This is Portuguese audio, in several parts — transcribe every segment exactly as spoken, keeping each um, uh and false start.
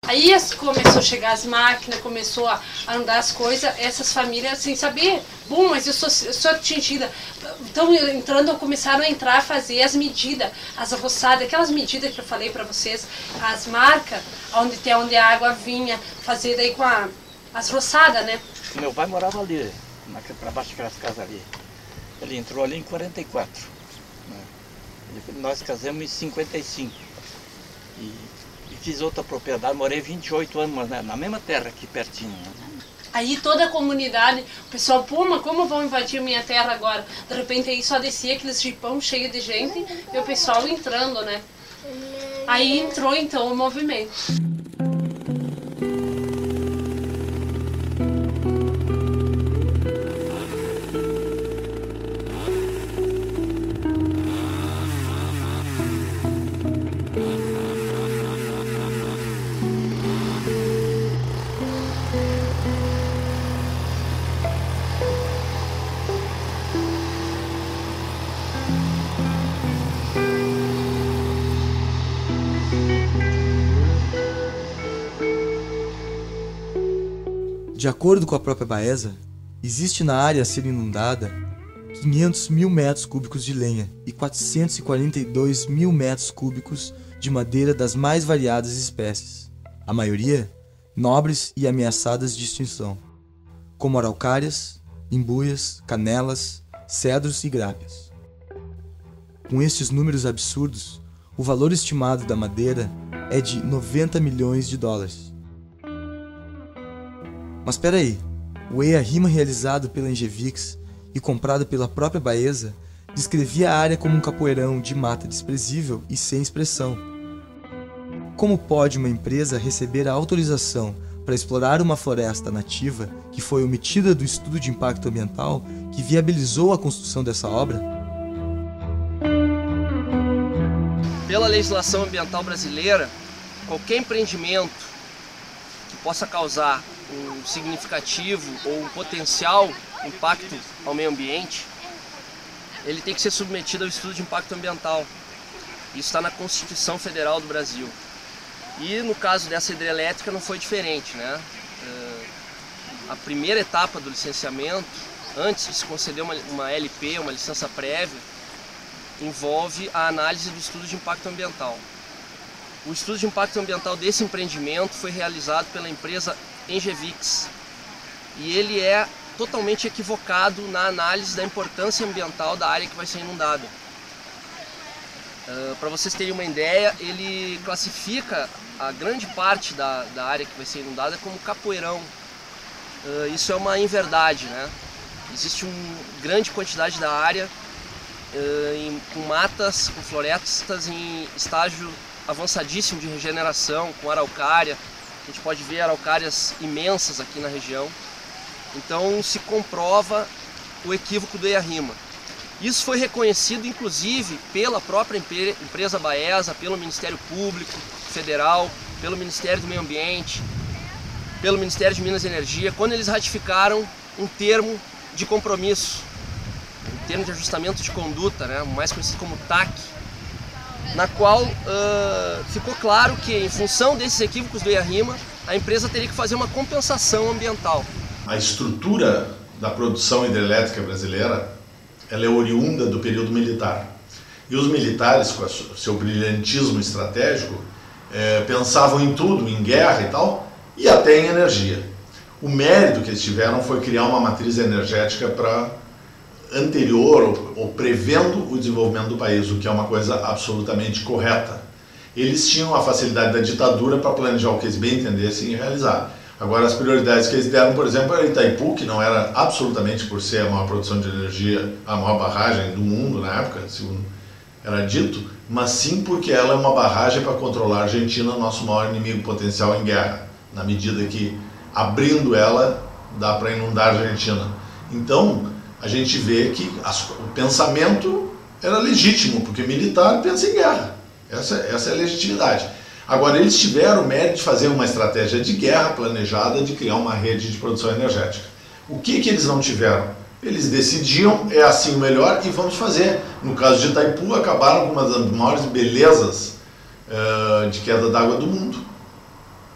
Aí começou a chegar as máquinas, começou a andar as coisas, essas famílias sem saber, bom, mas eu sou, eu sou atingida. Então entrando, começaram a entrar, a fazer as medidas, as roçadas, aquelas medidas que eu falei para vocês, as marcas, onde tem onde a água vinha, fazer daí com a, as roçadas, né? Meu pai morava ali, para baixo daquelas casas ali. Ele entrou ali em quarenta e quatro. Né? Ele, nós casamos em cinquenta e cinco. E, e fiz outra propriedade, morei vinte e oito anos né, na mesma terra aqui pertinho. Né? Aí toda a comunidade, o pessoal, pô, mas como vão invadir minha terra agora? De repente aí só descia aqueles jipão cheio de gente e o pessoal entrando, né? Aí entrou então o movimento. De acordo com a própria Baeza, existe na área a ser inundada quinhentos mil metros cúbicos de lenha e quatrocentos e quarenta e dois mil metros cúbicos de madeira das mais variadas espécies, a maioria nobres e ameaçadas de extinção, como araucárias, imbuias, canelas, cedros e grápeas. Com estes números absurdos, o valor estimado da madeira é de noventa milhões de dólares. Mas espera aí, o EIA-RIMA realizado pela Engevix e comprado pela própria Baeza descrevia a área como um capoeirão de mata desprezível e sem expressão. Como pode uma empresa receber a autorização para explorar uma floresta nativa que foi omitida do estudo de impacto ambiental que viabilizou a construção dessa obra? Pela legislação ambiental brasileira, qualquer empreendimento que possa causar um significativo ou um potencial impacto ao meio ambiente, ele tem que ser submetido ao estudo de impacto ambiental. Isso está na Constituição Federal do Brasil. E no caso dessa hidrelétrica não foi diferente, né? A primeira etapa do licenciamento, antes de se conceder uma, uma L P, uma licença prévia, envolve a análise do estudo de impacto ambiental. O estudo de impacto ambiental desse empreendimento foi realizado pela empresa Engevix e ele é totalmente equivocado na análise da importância ambiental da área que vai ser inundada. Uh, Para vocês terem uma ideia, ele classifica a grande parte da, da área que vai ser inundada como capoeirão. Uh, isso é uma inverdade, né? Existe uma grande quantidade da área uh, em, com matas, com florestas em estágio avançadíssimo de regeneração, com araucária. A gente pode ver araucárias imensas aqui na região. Então se comprova o equívoco do EIA-RIMA. Isso foi reconhecido inclusive pela própria empresa Baeza, pelo Ministério Público Federal, pelo Ministério do Meio Ambiente, pelo Ministério de Minas e Energia, quando eles ratificaram um termo de compromisso, um termo de ajustamento de conduta, né, mais conhecido como T A C, na qual uh, ficou claro que, em função desses equívocos do EIA-RIMA, a empresa teria que fazer uma compensação ambiental. A estrutura da produção hidrelétrica brasileira ela é oriunda do período militar. E os militares, com o seu brilhantismo estratégico, é, pensavam em tudo, em guerra e tal, e até em energia. O mérito que eles tiveram foi criar uma matriz energética para anterior ou, ou prevendo o desenvolvimento do país, o que é uma coisa absolutamente correta. Eles tinham a facilidade da ditadura para planejar o que eles bem entendessem e realizar. Agora, as prioridades que eles deram, por exemplo, era Itaipu, que não era absolutamente por ser a maior produção de energia, a maior barragem do mundo na época, segundo era dito, mas sim porque ela é uma barragem para controlar a Argentina, nosso maior inimigo potencial em guerra, na medida que, abrindo ela, dá para inundar a Argentina. Então, a gente vê que as, o pensamento era legítimo, porque militar pensa em guerra. Essa, essa é a legitimidade. Agora, eles tiveram o mérito de fazer uma estratégia de guerra planejada, de criar uma rede de produção energética. O que, que eles não tiveram? Eles decidiam, é assim o melhor e vamos fazer. No caso de Itaipu, acabaram com uma das maiores belezas uh, de queda d'água do mundo.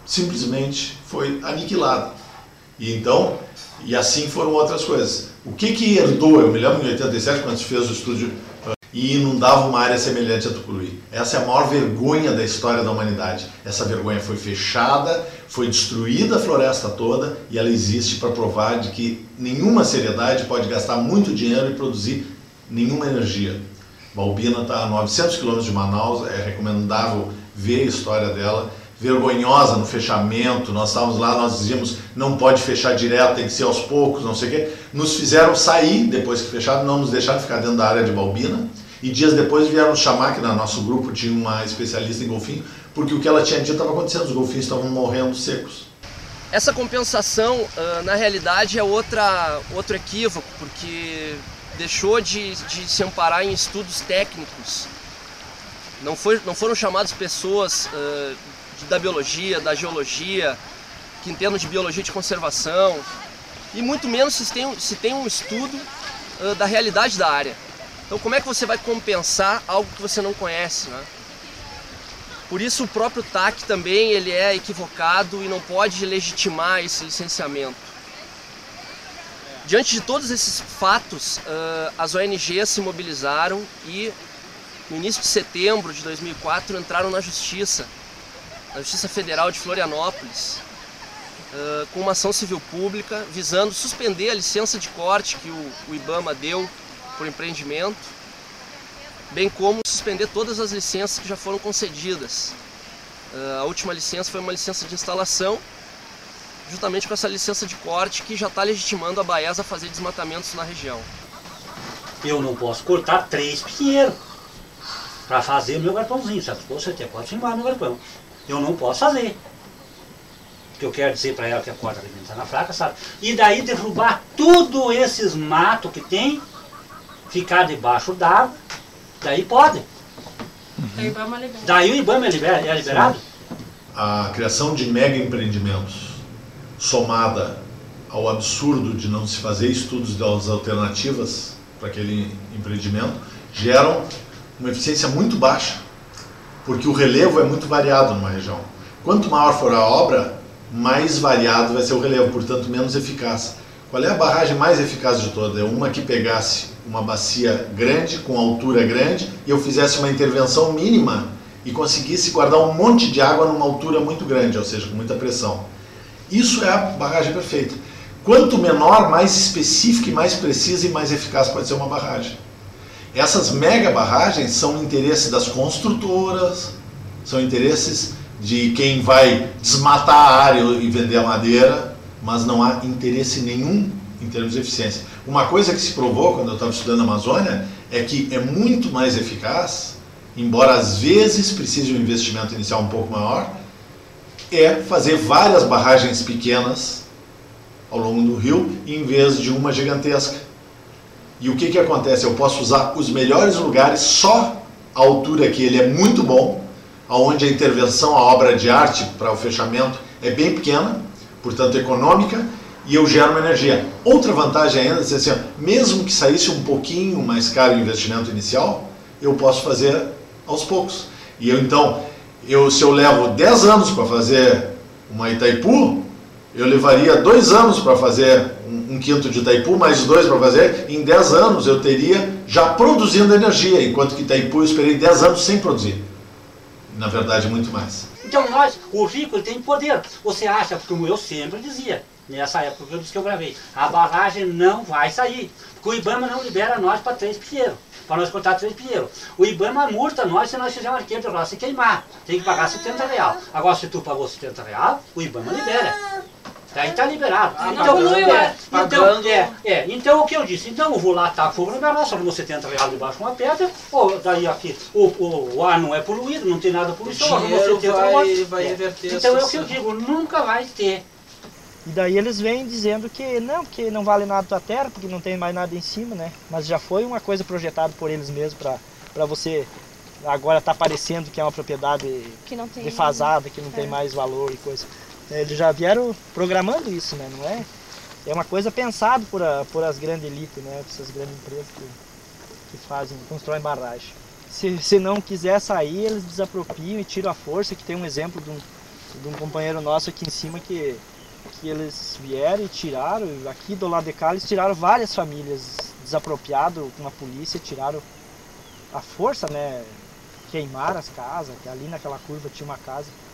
simplesmente foi aniquilada. E então, e assim foram outras coisas. O que que herdou? Eu me lembro em oitenta e sete, quando se fez o estúdio e inundava uma área semelhante a Tucuruí. Essa é a maior vergonha da história da humanidade. Essa vergonha foi fechada, foi destruída a floresta toda e ela existe para provar de que nenhuma seriedade pode gastar muito dinheiro e produzir nenhuma energia. Balbina está a novecentos quilômetros de Manaus, é recomendável ver a história dela. Vergonhosa no fechamento, nós estávamos lá, nós dizíamos não pode fechar direto, tem que ser aos poucos, não sei o quê. Nos fizeram sair depois que fecharam, não nos deixaram ficar dentro da área de Balbina. E dias depois vieram nos chamar, que no nosso grupo tinha uma especialista em golfinho, porque o que ela tinha dito estava acontecendo, os golfinhos estavam morrendo secos. Essa compensação, na realidade, é outra, outro equívoco, porque deixou de, de se amparar em estudos técnicos. Não, foi, não foram chamadas pessoas uh, da biologia, da geologia, que entendam de biologia de conservação, e muito menos se tem, se tem um estudo uh, da realidade da área. Então como é que você vai compensar algo que você não conhece, né? Por isso o próprio T A C também ele é equivocado e não pode legitimar esse licenciamento. Diante de todos esses fatos, uh, as O N Gs se mobilizaram e no início de setembro de dois mil e quatro entraram na Justiça, na Justiça Federal de Florianópolis, uh, com uma ação civil pública visando suspender a licença de corte que o, o IBAMA deu por empreendimento, bem como suspender todas as licenças que já foram concedidas. Uh, a última licença foi uma licença de instalação, justamente com essa licença de corte que já está legitimando a Baesa a fazer desmatamentos na região. Eu não posso cortar três pinheiros para fazer o meu galpãozinho, certo? Você até pode filmar meu galpão. Eu não posso fazer. Porque eu quero dizer para ela que a corda alimenta na fraca, sabe? E daí derrubar tudo esses matos que tem, ficar debaixo d'água, daí pode. Daí o IBAMA libera. Daí o IBAMA é, liber, é liberado? A criação de mega empreendimentos, somada ao absurdo de não se fazer estudos das alternativas para aquele empreendimento, geram uma eficiência muito baixa, porque o relevo é muito variado numa região. Quanto maior for a obra, mais variado vai ser o relevo, portanto menos eficaz. Qual é a barragem mais eficaz de todas? É uma que pegasse uma bacia grande, com altura grande, e eu fizesse uma intervenção mínima e conseguisse guardar um monte de água numa altura muito grande, ou seja, com muita pressão. Isso é a barragem perfeita. Quanto menor, mais específica e mais precisa e mais eficaz pode ser uma barragem. Essas mega barragens são interesses das construtoras, são interesses de quem vai desmatar a área e vender a madeira, mas não há interesse nenhum em termos de eficiência. Uma coisa que se provou quando eu estava estudando a Amazônia é que é muito mais eficaz, embora às vezes precise um investimento inicial um pouco maior, é fazer várias barragens pequenas ao longo do rio em vez de uma gigantesca. E o que que acontece? Eu posso usar os melhores lugares, só a altura que ele é muito bom, onde a intervenção, a obra de arte para o fechamento é bem pequena, portanto econômica, e eu gero uma energia. Outra vantagem ainda é dizer assim, mesmo que saísse um pouquinho mais caro o investimento inicial, eu posso fazer aos poucos. E eu então, eu, se eu levo dez anos para fazer uma Itaipu, eu levaria dois anos para fazer um, um quinto de Itaipu, mais dois para fazer, em dez anos eu teria já produzindo energia, enquanto que Itaipu eu esperei dez anos sem produzir. Na verdade, muito mais. Então nós, o rico, ele tem poder. Você acha, como eu sempre dizia, nessa época que eu gravei, a barragem não vai sair, porque o IBAMA não libera nós para três pinheiros, para nós cortar três pinheiros. O IBAMA multa nós se nós fizermos uma queima para se queimar, tem que pagar setenta reais. Agora se tu pagou setenta reais, o IBAMA libera. Daí está liberado. Ah, então, não, é, não, então, é, é, então o que eu disse, então eu vou lá, taco fogo no meu roça, eu setenta reais debaixo de uma pedra, ou daí aqui o, o, o ar não é poluído, não tem nada de poluição, o dinheiro vai, vai é. inverter. Então é o que eu digo, nunca vai ter. E daí eles vêm dizendo que não, que não vale nada da terra, porque não tem mais nada em cima, né? Mas já foi uma coisa projetada por eles mesmos para para você agora tá parecendo que é uma propriedade que não tem, defasada, que não é. tem mais valor e coisa. Eles já vieram programando isso, né? Não é? É uma coisa pensada por, a, por as grandes elites, né? Essas grandes empresas que, que fazem, constroem barragem. Se, se não quiser sair, eles desapropriam e tiram a força, que tem um exemplo de um, de um companheiro nosso aqui em cima que, que eles vieram e tiraram, aqui do lado de cá eles tiraram várias famílias desapropriado com a polícia, tiraram a força, né, queimaram as casas, que ali naquela curva tinha uma casa.